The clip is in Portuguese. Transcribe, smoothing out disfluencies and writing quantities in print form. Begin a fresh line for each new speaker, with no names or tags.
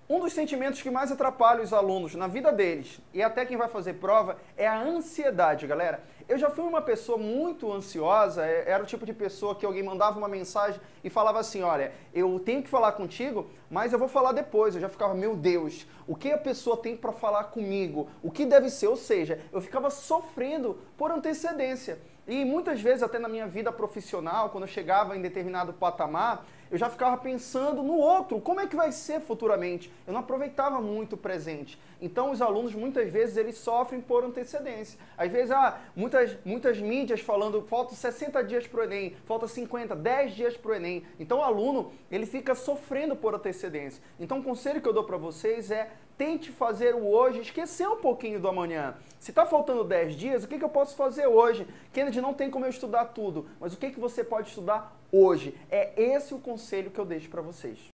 Um dos sentimentos que mais atrapalha os alunos na vida deles, e até quem vai fazer prova, é a ansiedade, galera. Eu já fui uma pessoa muito ansiosa, era o tipo de pessoa que alguém mandava uma mensagem e falava assim, olha, eu tenho que falar contigo, mas eu vou falar depois. Eu já ficava, meu Deus, o que a pessoa tem para falar comigo? O que deve ser? Ou seja, eu ficava sofrendo por antecedência. E muitas vezes, até na minha vida profissional, quando eu chegava em determinado patamar, eu já ficava pensando no outro, como é que vai ser futuramente? Eu não aproveitava muito o presente. Então, os alunos, muitas vezes, eles sofrem por antecedência. Às vezes, muitas mídias falando, faltam 60 dias para o Enem, falta 50, 10 dias para o Enem. Então, o aluno, ele fica sofrendo por antecedência. Então, o conselho que eu dou para vocês é, tente fazer o hoje, esquecer um pouquinho do amanhã. Se está faltando 10 dias, o que eu posso fazer hoje? Kennedy, não tem como eu estudar tudo, mas o que você pode estudar hoje? É esse o conselho que eu deixo para vocês.